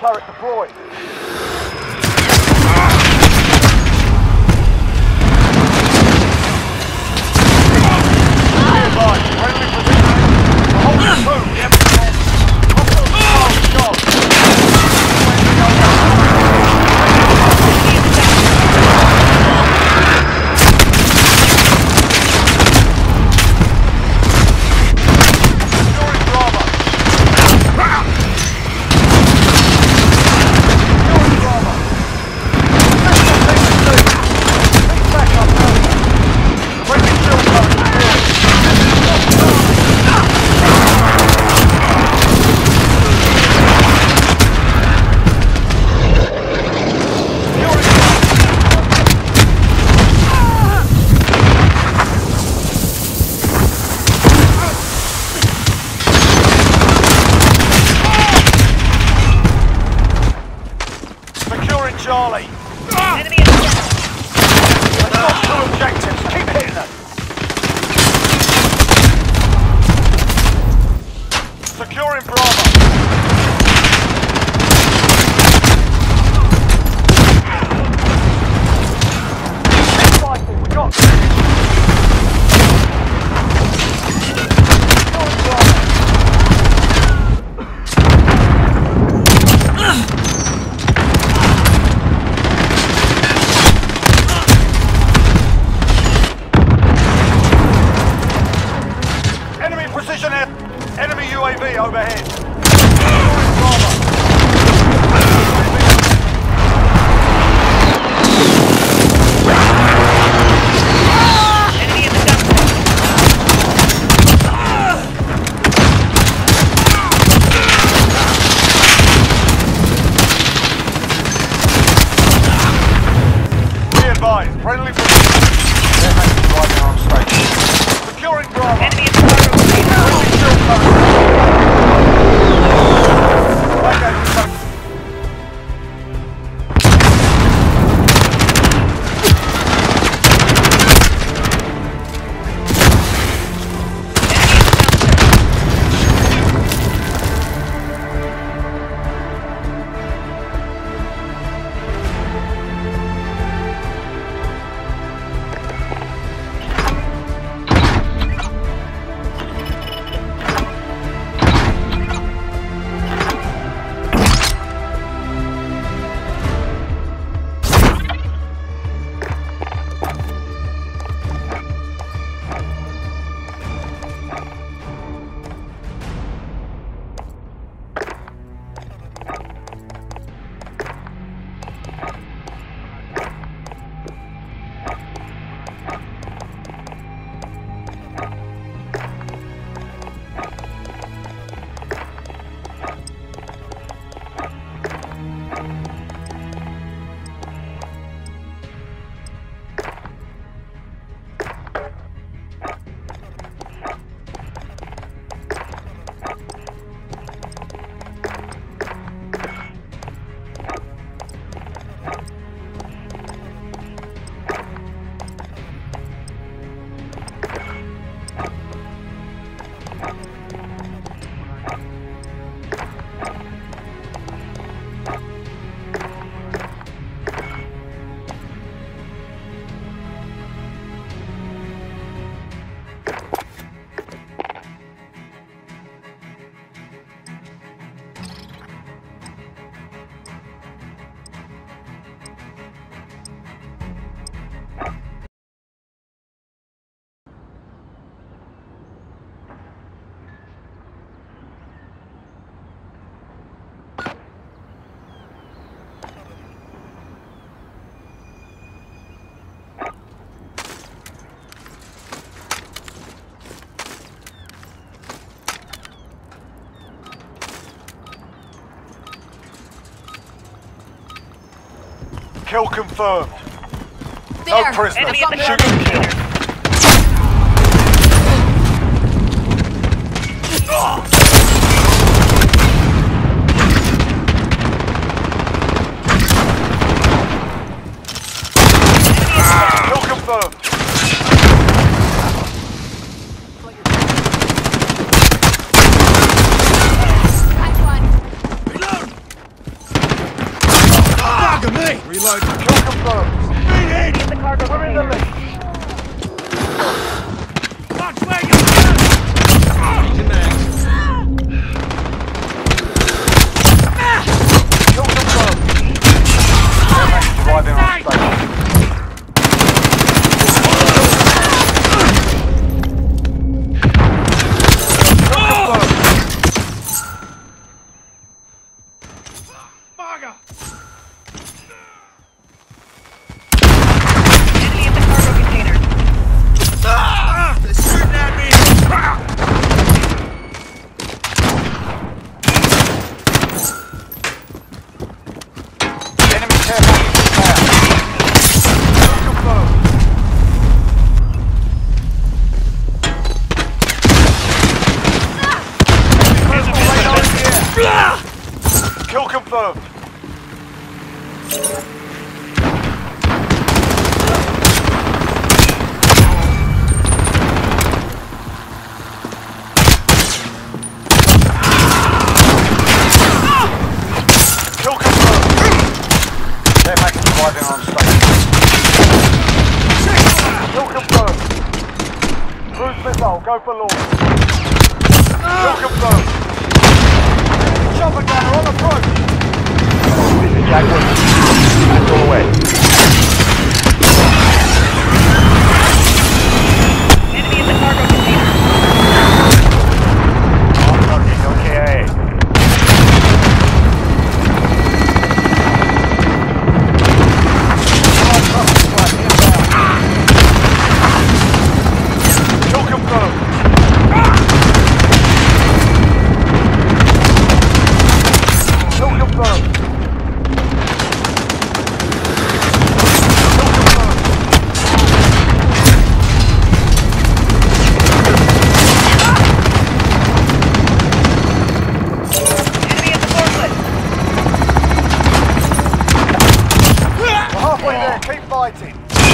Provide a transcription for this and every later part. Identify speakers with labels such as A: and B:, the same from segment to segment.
A: turret deployed. Be advised, friendly position. Hold the two. Yep. Hostile shot. Charlie.
B: Enemy in the
A: They've got two objectives. Keep hitting them. Securing Bravo. Rifle, we got this. Securing Bravo. Precision air. Enemy UAV overhead.
B: enemy in the dump.
A: Be advised, friendly precision. They're driving on station. Securing Bravo.
B: Enemy in the
A: Kill confirmed.
C: There.
A: No prisoners.
B: Enemy at the
A: Shoot and kill. Kill confirmed.
C: Crack one.
A: in the lead.
C: Watch where you go! Changing mags.
A: Kill confirmed. Airmax arriving on station.
C: Bugger!
B: Enemy in the cargo container.
C: They're shooting at me!
A: Enemy care package down. Kill confirmed. Personal radar in the air. Kill confirmed. Kill confirmed. Airmax arriving on station. Kill confirmed. Cruise missile, go for launch. Kill confirmed. Chopper gunner on approach. This is Jack Wilson. That's all away.
B: Enemy in the cargo container.
A: Okay. Kill confirmed. Kill confirmed.
B: Enemy at the forklift.
A: We're halfway there, keep fighting.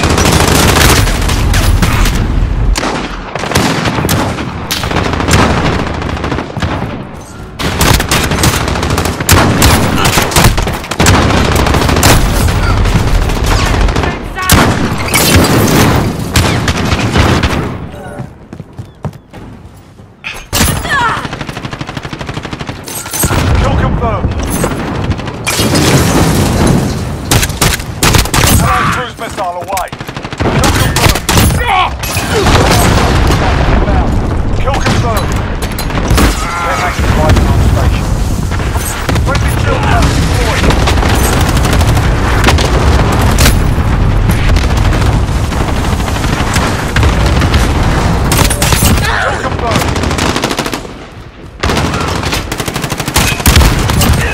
A: Kill confirmed. Allied cruise missile away. Kill confirmed. Airmax is arriving on station. Friendly kill gun deployed. Kill confirmed.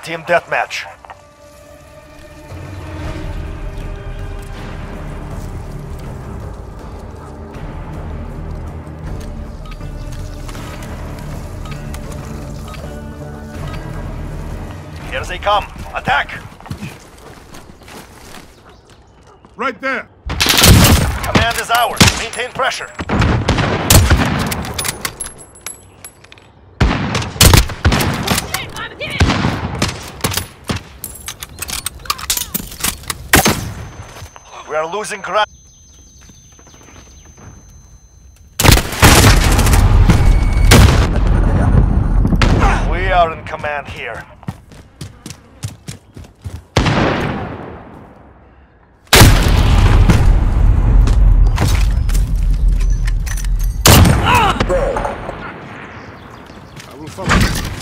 A: Team deathmatch. Here they come. Attack!
D: Right there.
A: Command is ours. Maintain pressure. We are losing ground. We are in command here.
D: I will follow.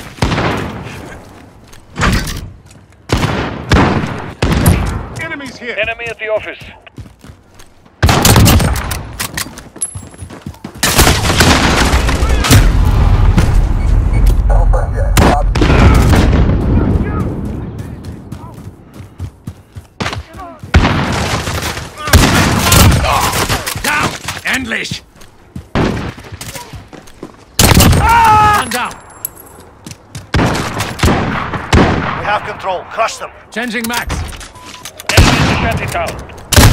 D: Enemies here.
C: Enemy at the office.
E: Down! Endlich! One down.
A: We have control. Crush them.
E: Changing max.
C: Enemy in the shanty town.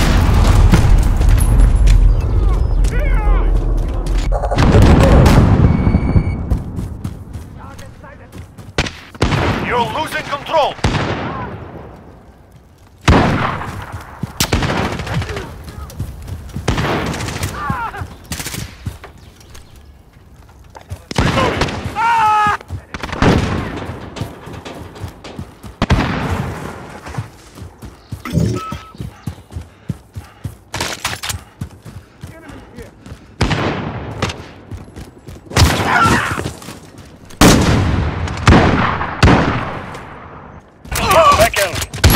A: You're losing control.
C: Back end.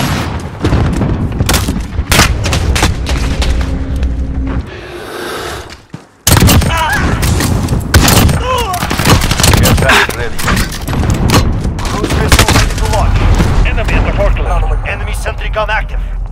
A: Get back ready. Cruise missile ready to launch.
C: Enemy at the forklift.
A: Enemy sentry gun active.